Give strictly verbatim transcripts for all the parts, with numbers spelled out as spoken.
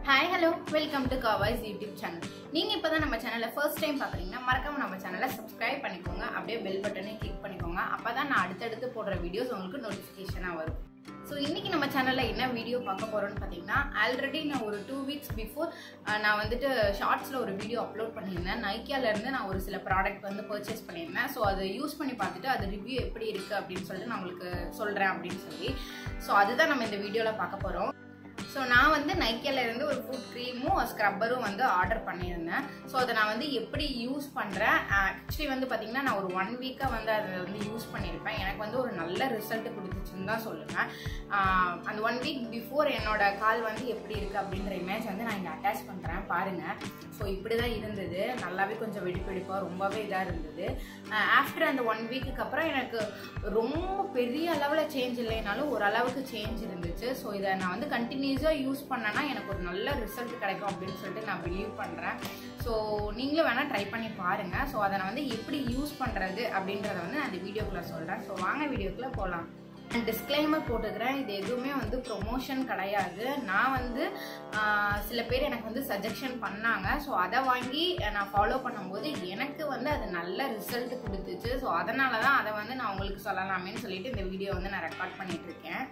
Hi, hello, welcome to Kawai's YouTube channel. நீங்க இப்பதான் நம்ம சேனலை first time பார்க்கறீங்கன்னா மறக்காம நம்ம சேனலை subscribe பண்ணிக்கோங்க. அப்படியே bell button-ஐ click பண்ணிக்கோங்க. அப்பதான் நான் அடுத்தடுத்து போடுற வீடியோஸ் உங்களுக்கு notification-ஆ வரும். So இன்னைக்கு நம்ம சேனல்ல என்ன வீடியோ பார்க்க போறோம்னு பாத்தீங்கன்னா ஆல்ரெடி நான் ஒரு two weeks before நான் வந்துட்டு ஷார்ட்ஸ்ல ஒரு வீடியோ அப்லோட் பண்ணியிருந்தேன். நைக்கியால இருந்து நான் ஒரு சில ப்ராடக்ட் வந்து பர்ச்சேஸ் பண்ணியிருந்தேன். ஸோ அதை யூஸ் பண்ணி பார்த்துட்டு அது ரிவ்யூ எப்படி இருக்கு அப்படின்னு சொல்லிட்டு நான் உங்களுக்கு சொல்றேன் அப்படின்னு சொல்லி ஸோ அதுதான் நம்ம இந்த வீடியோல பார்க்க போறோம். ஸோ நான் வந்து நைக்கியால இருந்து ஒரு ஃபுட் க்ரீமும் ஸ்க்ரப்பரும் வந்து ஆர்டர் பண்ணியிருந்தேன். ஸோ அதை நான் வந்து எப்படி யூஸ் பண்ணுறேன் ஆக்சுவலி வந்து பார்த்தீங்கன்னா நான் ஒரு ஒன் வீக்காக வந்து அதை வந்து யூஸ் பண்ணியிருப்பேன். எனக்கு வந்து ஒரு நல்ல ரிசல்ட் கொடுத்துச்சுன்னு தான் சொல்லுவேன். அந்த ஒன் வீக் பிஃபோர் என்னோட கால் வந்து எப்படி இருக்குது அப்படின்ற இமேஜ் வந்து நான் இங்கே அட்டாச் பண்ணுறேன் பாருங்கள். ஸோ இப்படி தான் இருந்தது, நல்லாவே கொஞ்சம் வெடிப்பு வெடிப்பாக ரொம்பவே இதாக இருந்தது. ஆஃப்டர் அந்த ஒன் வீக்குக்கு அப்புறம் எனக்கு ரொம்ப பெரிய அளவில் சேஞ்ச் இல்லைனாலும் ஓரளவுக்கு சேஞ்ச் இருந்துச்சு. ஸோ இதை நான் வந்து கண்டினியூஸாக யூஸ் பண்ணனா எனக்கு ஒரு நல்ல ரிசல்ட் கிடைக்கும் அப்படின்னு சொல்லிட்டு நான் பிலீவ் பண்ணுறேன். ஸோ நீங்களும் வேணால் ட்ரை பண்ணி பாருங்கள். ஸோ அதை நான் வந்து எப்படி யூஸ் பண்ணுறது அப்படின்றத வந்து நான் அந்த வீடியோக்குள்ளே சொல்கிறேன். ஸோ வாங்க வீடியோக்குள்ளே போகலாம். டிஸ்க்ளைமர் போட்டுக்கிறேன், இது எதுவுமே வந்து ப்ரொமோஷன் கிடையாது. நான் வந்து சில பேர் எனக்கு வந்து சஜஷன் பண்ணாங்க. ஸோ அதை வாங்கி நான் ஃபாலோ பண்ணும்போது எனக்கு வந்து அது நல்ல ரிசல்ட் கொடுத்துச்சு. ஸோ அதனால தான் அதை வந்து நான் உங்களுக்கு சொல்லலாமேன்னு சொல்லிட்டு இந்த வீடியோ வந்து நான் ரெக்கார்ட் பண்ணிட்டு இருக்கேன்.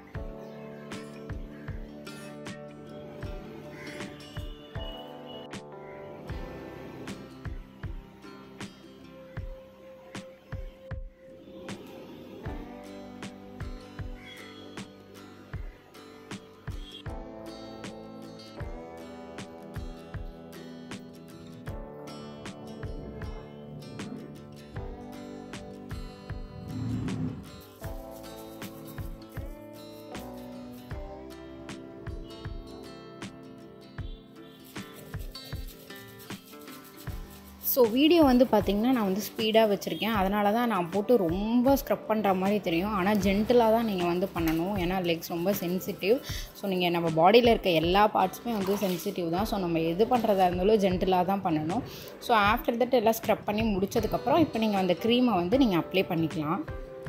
ஸோ வீடியோ வந்து பார்த்திங்கன்னா நான் வந்து ஸ்பீடாக வச்சுருக்கேன். அதனால தான் நான் போட்டு ரொம்ப ஸ்க்ரப் பண்ணுற மாதிரி தெரியும். ஆனால் ஜென்டிலாக தான் நீங்கள் வந்து பண்ணணும், ஏன்னா லெக்ஸ் ரொம்ப சென்சிட்டிவ். ஸோ நீங்கள் நம்ம பாடியில் இருக்க எல்லா பார்ட்ஸுமே வந்து சென்சிட்டிவ் தான். ஸோ நம்ம எது பண்ணுறதா இருந்தாலும் ஜென்டிலாக தான் பண்ணணும். ஸோ ஆஃப்டர் தட் எல்லாம் ஸ்க்ரப் பண்ணி முடிச்சதுக்கப்புறம் இப்போ நீங்கள் அந்த க்ரீமை வந்து நீங்கள் அப்ளை பண்ணிக்கலாம்.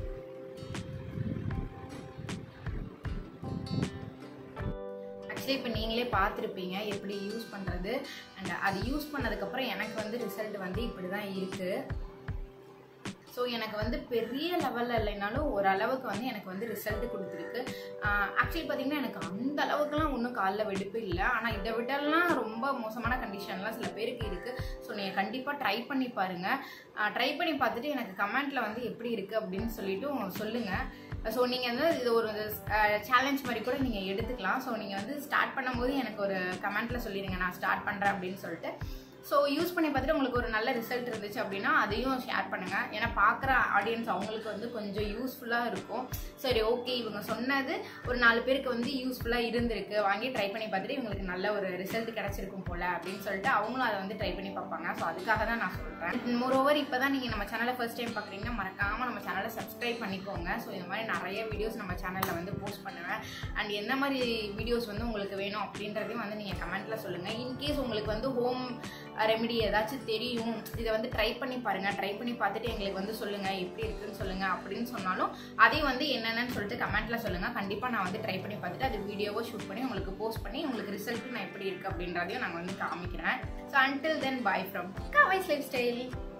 இப்போ நீங்களே பார்த்துருப்பீங்க எப்படி யூஸ் பண்ணுறது. அண்ட் அது யூஸ் பண்ணதுக்கப்புறம் எனக்கு வந்து ரிசல்ட் வந்து இப்படி தான் இருக்குது. ஸோ எனக்கு வந்து பெரிய லெவலில் இல்லைனாலும் ஓரளவுக்கு வந்து எனக்கு வந்து ரிசல்ட் கொடுத்துருக்கு. ஆக்சுவலி பார்த்திங்கன்னா எனக்கு அந்த அளவுக்குலாம் ஒன்றும் காலில் வெடிப்பு இல்லை. ஆனால் இதை விடலாம் ரொம்ப மோசமான கண்டிஷன்லாம் சில பேருக்கு இருக்குது. ஸோ நீங்கள் கண்டிப்பாக ட்ரை பண்ணி பாருங்கள். ட்ரை பண்ணி பார்த்துட்டு எனக்கு கமெண்ட்டில் வந்து எப்படி இருக்குது அப்படின்னு சொல்லிவிட்டு சொல்லுங்கள். ஸோ நீங்கள் வந்து இது ஒரு சேலஞ்ச் மாதிரி கூட நீங்கள் எடுத்துக்கலாம். ஸோ நீங்கள் வந்து ஸ்டார்ட் பண்ணும்போது எனக்கு ஒரு கமெண்ட்டில் சொல்லிடுங்க நான் ஸ்டார்ட் பண்ணுறேன் அப்படின்னு சொல்லிட்டு. ஸோ யூஸ் பண்ணி பார்த்துட்டு உங்களுக்கு ஒரு நல்ல ரிசல்ட் இருந்துச்சு அப்படின்னா அதையும் ஷேர் பண்ணுங்கள். ஏன்னா பார்க்குற ஆடியன்ஸ் அவங்களுக்கு வந்து கொஞ்சம் யூஸ்ஃபுல்லாக இருக்கும். சரி ஓகே இவங்க சொன்னது ஒரு நாலு பேருக்கு வந்து யூஸ்ஃபுல்லாக இருந்திருக்கு, வாங்கி ட்ரை பண்ணி பார்த்துட்டு இவங்களுக்கு நல்ல ஒரு ரிசல்ட் கிடச்சிருக்கும் போல் அப்படின்னு சொல்லிட்டு அவங்களும் அதை வந்து ட்ரை பண்ணி பார்ப்பாங்க. ஸோ அதுக்காக தான் நான் சொல்கிறேன். மோரோவர் இப்போ தான் நீங்கள் நம்ம சேனலை ஃபர்ஸ்ட் டைம் பார்க்குறீங்கன்னா மறக்காமல் நம்ம சேனலை சப்ஸ்கிரைப் பண்ணிக்கோங்க. ஸோ இந்த மாதிரி நிறைய வீடியோஸ் நம்ம சேனலில் வந்து போஸ்ட் பண்ணுவேன். அண்ட் எந்த மாதிரி வீடியோஸ் வந்து உங்களுக்கு வேணும் அப்படின்றதையும் வந்து நீங்கள் கமெண்ட்டில் சொல்லுங்கள். இன்கேஸ் உங்களுக்கு வந்து ஹோம் ரெமெடி ஏதாச்சும் தெரியும், இதை வந்து ட்ரை பண்ணி பாருங்கள், ட்ரை பண்ணி பார்த்துட்டு எங்களுக்கு வந்து சொல்லுங்கள் எப்படி இருக்குன்னு சொல்லுங்கள் அப்படின்னு சொன்னாலும் அதையும் வந்து என்னென்னு சொல்லிட்டு கமெண்ட்டில் சொல்லுங்கள். கண்டிப்பாக நான் வந்து ட்ரை பண்ணி பார்த்துட்டு அது வீடியோவை ஷூட் பண்ணி உங்களுக்கு போஸ்ட் பண்ணி உங்களுக்கு ரிசல்ட் நான் எப்படி இருக்குது அப்படின்றதையும் நாங்கள் வந்து காமிக்கிறேன். So until then bye from Kawai's Lifestyle.